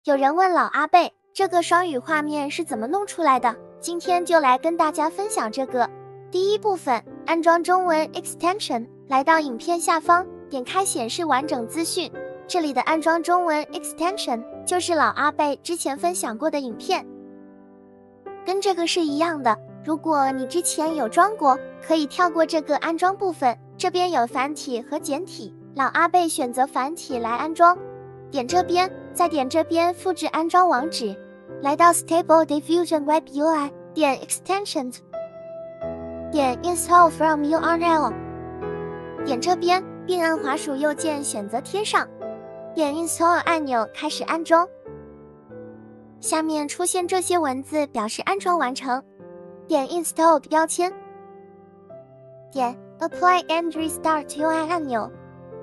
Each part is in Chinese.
有人问老阿贝，这个双语画面是怎么弄出来的？今天就来跟大家分享这个。第一部分，安装中文 extension， 来到影片下方，点开显示完整资讯。这里的安装中文 extension 就是老阿贝之前分享过的影片，跟这个是一样的。如果你之前有装过，可以跳过这个安装部分，这边有繁体和简体，老阿贝选择繁体来安装。点这边，再点这边复制安装网址，来到 Stable Diffusion Web UI， 点 Extensions， 点 Install from URL， 点这边并按滑鼠右键选择贴上，点 Install 按钮开始安装。下面出现这些文字表示安装完成，点 Installed 标签，点 Apply and Restart UI 按钮，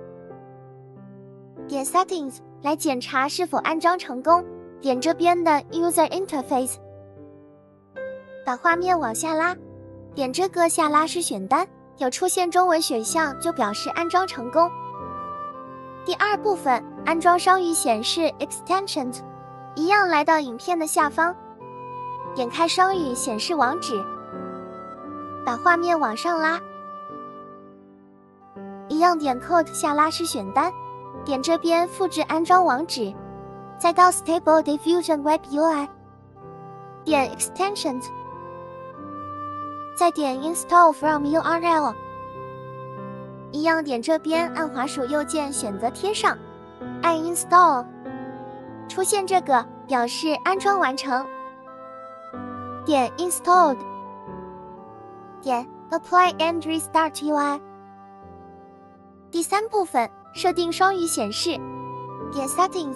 点 Settings 来检查是否安装成功，点这边的 User Interface， 把画面往下拉，点这个下拉式选单，有出现中文选项就表示安装成功。第二部分，安装双语显示 Extensions， 一样来到影片的下方，点开双语显示网址，把画面往上拉，一样点 Code 下拉式选单，点这边复制安装网址，再到 Stable Diffusion Web UI， 点 Extensions， 再点 Install from URL， 一样点这边按滑鼠右键选择贴上，按 Install， 出现这个表示安装完成，点 Installed， 点 Apply and Restart UI。 第三部分，设定双语显示，点 Settings，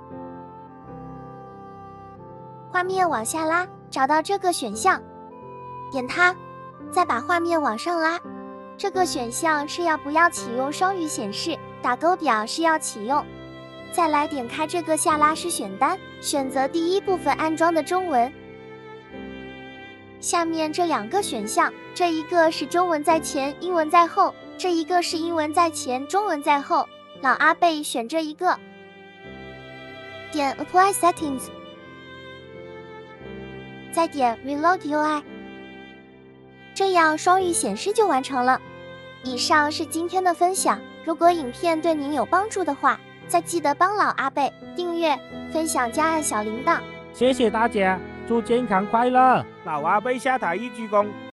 画面往下拉，找到这个选项，点它，再把画面往上拉，这个选项是要不要启用双语显示，打勾表示要启用。再来点开这个下拉式选单，选择第一部分安装的中文。下面这两个选项，这一个是中文在前，英文在后，这一个是英文在前，中文在后，老阿贝选这一个，点 Apply Settings， 再点 Reload UI， 这样双语显示就完成了。以上是今天的分享，如果影片对您有帮助的话，再记得帮老阿贝订阅、分享加按小铃铛。 谢谢大家，祝健康快乐！ 老阿贝下台一鞠躬。